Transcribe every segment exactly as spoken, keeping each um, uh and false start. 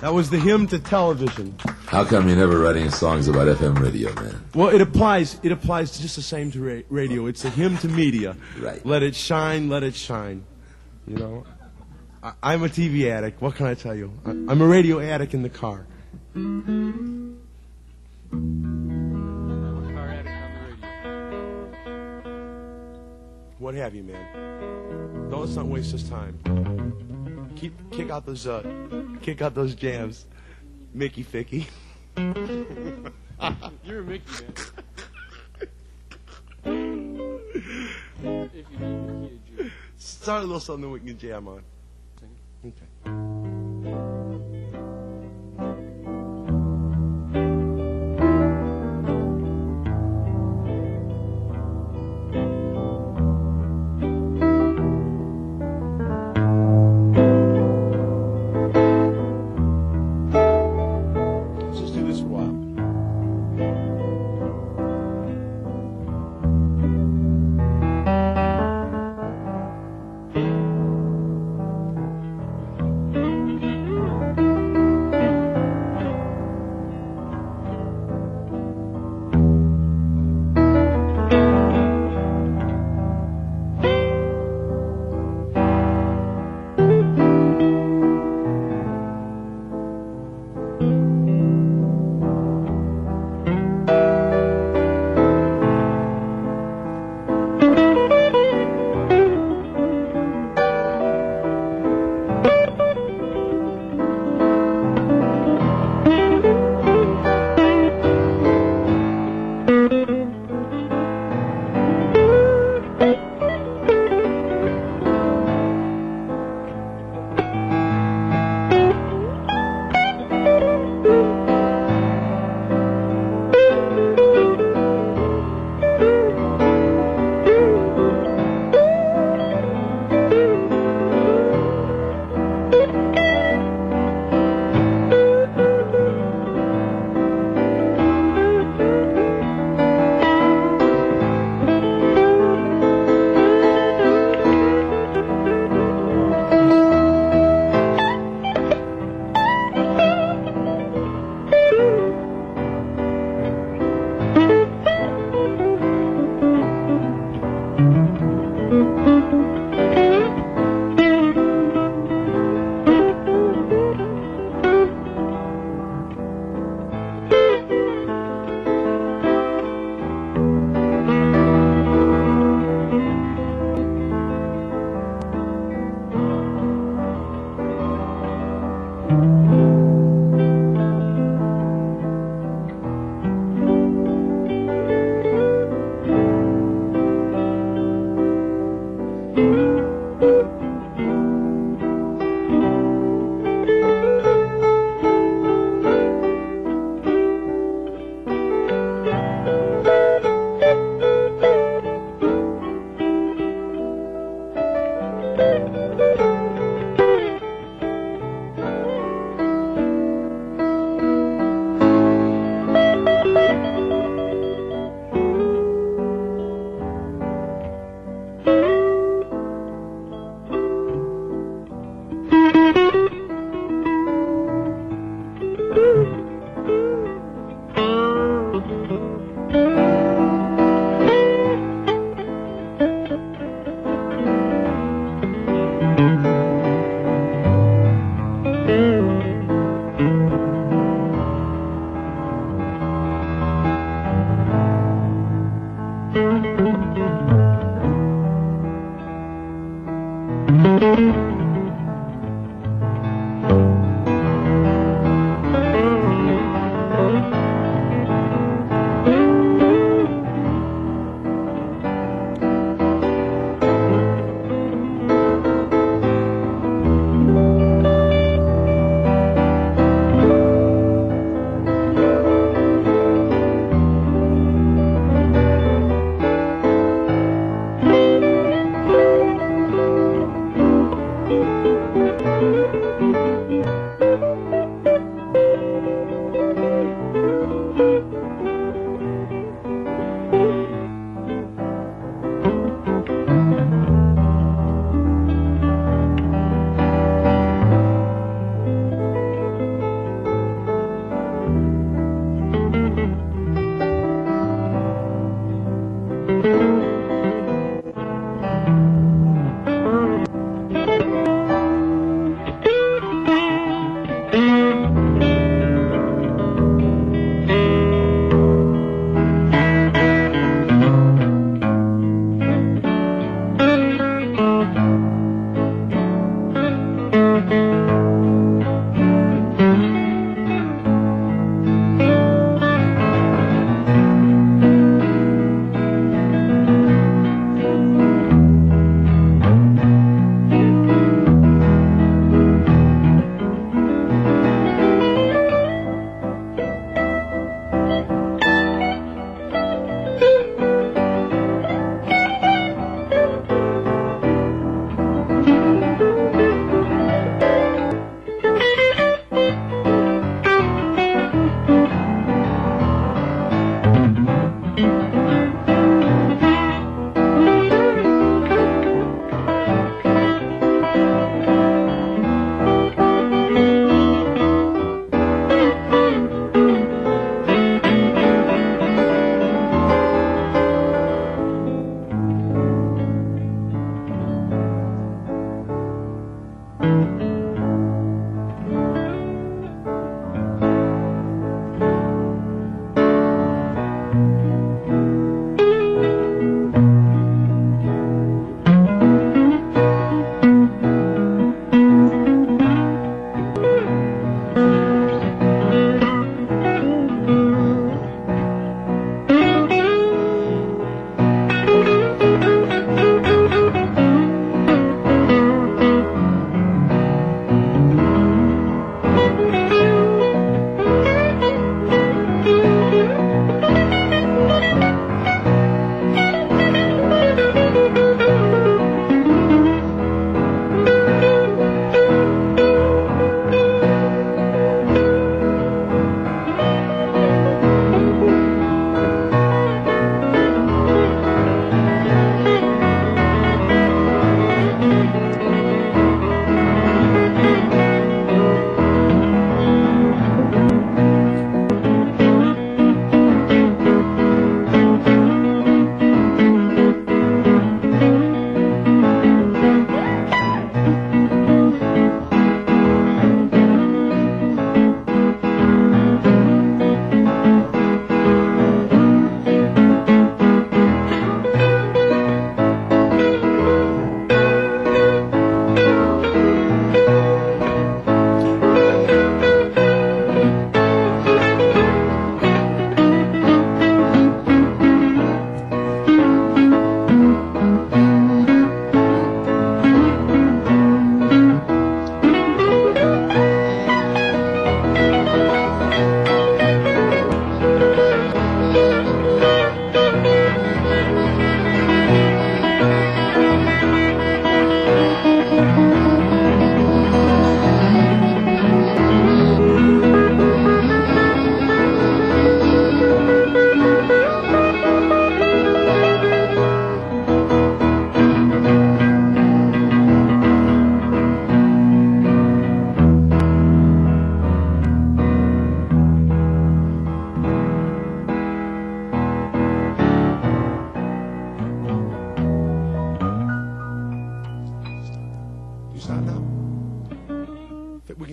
That was the hymn to television. How come you never write any songs about F M radio, man? Well, it applies. It applies just the same to ra- radio. It's a hymn to media. Right. Let it shine. Let it shine. You know, I- I'm a T V addict. What can I tell you? I- I'm a radio addict in the car. I'm a car addict on the radio. What have you, man? Don't let's not waste this time. Keep kick out those uh, kick out those jams, Mickey Ficky. You're a Mickey, man. If you need Mickey to Jew. Start a little something we can jam on. Sing. Okay. Let's just do this for a while.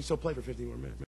still play for fifteen more minutes.